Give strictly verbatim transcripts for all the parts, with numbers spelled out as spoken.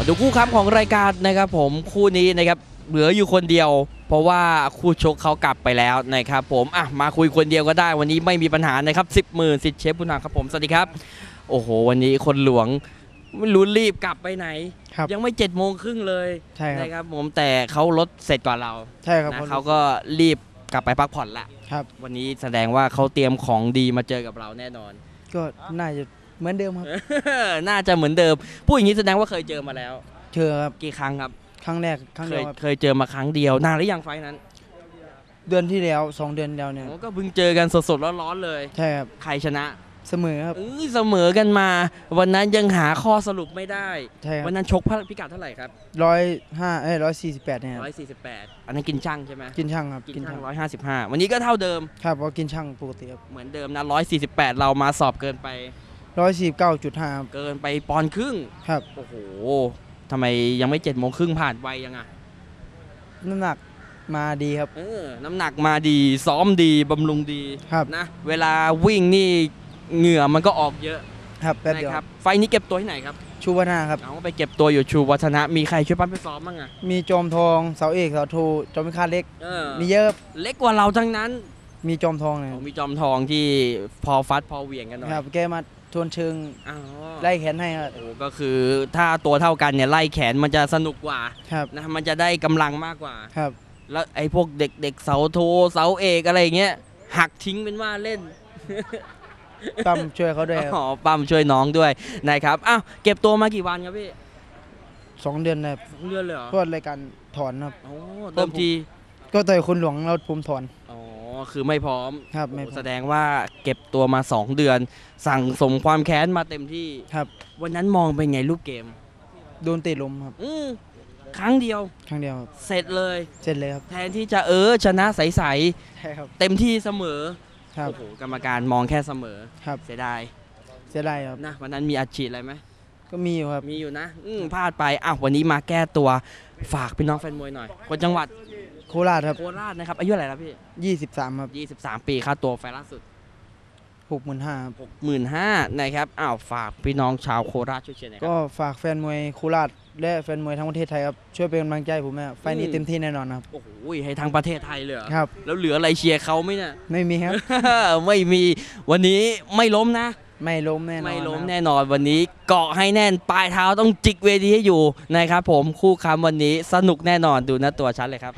มาดูคู่ค้ำของรายการนะครับผมคู่นี้นะครับเหลืออยู่คนเดียวเพราะว่าคู่ชกเขากลับไปแล้วนะครับผมอ่ะมาคุยคนเดียวก็ได้วันนี้ไม่มีปัญหานะครับสิบหมื่นสิทธิ์เชฟบุญนาครับผมสวัสดีครับโอ้โหวันนี้คนหลวงไม่รู้รีบกลับไปไหนยังไม่เจ็ดโมงครึ่งเลยใช่ครับผมแต่เขารถเสร็จก่อนเราใช่ครับเขาก็รีบกลับไปพักผ่อนละครับวันนี้แสดงว่าเขาเตรียมของดีมาเจอกับเราแน่นอนก็น่าจะเหมือนเดิมครับ น่าจะเหมือนเดิมพูดอย่างนี้แสดงว่าเคยเจอมาแล้วเจอครับกี่ครั้งครับครั้งแรกครั้งเดียวเคยเจอมาครั้งเดียวนานหรือยังไฟนั้นเดือนที่แล้วสองเดือนเดียวเนี่ยก็เพิ่งเจอกันสดๆร้อนๆเลยใช่ครับใครชนะเสมอครับเสมอกันมาวันนั้นยังหาข้อสรุปไม่ได้วันนั้นชกพิกัดเท่าไหร่ครับร้อยห้าเอ้ยร้อยสี่สิบแปดเนี่ยร้อยสี่สิบแปดอันนั้นกินช่างใช่ไหมกินช่างครับกินช่างร้อยห้าสิบห้าวันนี้ก็เท่าเดิมครับเพราะกินช่างปกติครับเหมือนเดิมนะร้อยสี่สิบแปดเรามาสอบเกินไปร้อยสี่สิบเก้าจุดห้าเกินไปปอนด์ครึ่งครับโอ้โหทำไมยังไม่เจ็ดโมงครึ่งผ่านไวยังอ่ะน้ำหนักมาดีครับเออน้ำหนักมาดีซ้อมดีบำรุงดีครับนะเวลาวิ่งนี่เหงื่อมันก็ออกเยอะครับแป๊บเดียวครับไฟนี้เก็บตัวที่ไหนครับชูวัฒนะครับเอาไปเก็บตัวอยู่ชูวัฒนะมีใครช่วยปั้นไปซ้อมบ้างอ่ะมีจอมทองเสาเอกเสาโทจอมพิฆาตเล็กมีเยอะเล็กกว่าเราทั้งนั้นมีจอมทองเลยมีจอมทองที่พอฟัดพอเหวี่ยงกันหน่อยครับแกมาทวนเชิงไล่แขนให้ครับโอ้ก็คือถ้าตัวเท่ากันเนี่ยไล่แขนมันจะสนุกกว่านะมันจะได้กำลังมากกว่าครับแล้วไอ้พวกเด็กๆเสาโทเสาเอกอะไรเงี้ยหักทิ้งเป็นว่าเล่นปั๊มช่วยเขาด้วยอ๋อปั๊มช่วยน้องด้วยนะครับอ้าวเก็บตัวมากี่วันครับพี่สองเดือนเลยสองเดือนเลยเหรอเพื่อรายการถอนครับโอ้เติมทีก็ต่อยคุณหลวงเราผมถอนอ๋อคือไม่พร้อมครับแสดงว่าเก็บตัวมาสองเดือนสั่งสมความแค้นมาเต็มที่ครับวันนั้นมองเป็นไงรูปเกมโดนเตะล้มครับครั้งเดียวครั้งเดียวเสร็จเลยเสร็จเลยครับแทนที่จะเออชนะใสๆเต็มที่เสมอโอ้โหกรรมการมองแค่เสมอครับเสียดายเสียดายครับนะวันนั้นมีอัดฉีดอะไรไหมก็มีอยู่ครับมีอยู่นะพลาดไปอ้าววันนี้มาแก้ตัวฝากพี่น้องแฟนมวยหน่อยคนจังหวัดโคราชครับโคราชนะครับอายุอะไรแล้วพี่ยี่สิบสามครับยี่สิบสามปีค่าตัวไฟล่าสุดหกหมื่นห้าหกหมื่นห้านะครับอ้าวฝากพี่น้องชาวโคราชช่วยเชียร์หน่อยก็ฝากแฟนมวยโคราชและแฟนมวยทั้งประเทศไทยครับช่วยเป็นกำลังใจผมนะไฟนี้เต็มที่แน่นอนครับโอ้โหให้ทั้งประเทศไทยเลยครับแล้วเหลืออะไรเชียร์เขาไหมเนี่ยไม่มีครับ ไม่มีวันนี้ไม่ล้มนะไม่ล้มแน่นอนไม่ล้มแน่นอนวันนี้เกาะให้แน่นปลายเท้าต้องจิกเวทีให้อยู่นะครับผมคู่ค้ำวันนี้สนุกแน่นอนดูนะตัวชัดเลยครับ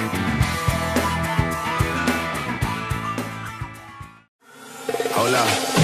Hola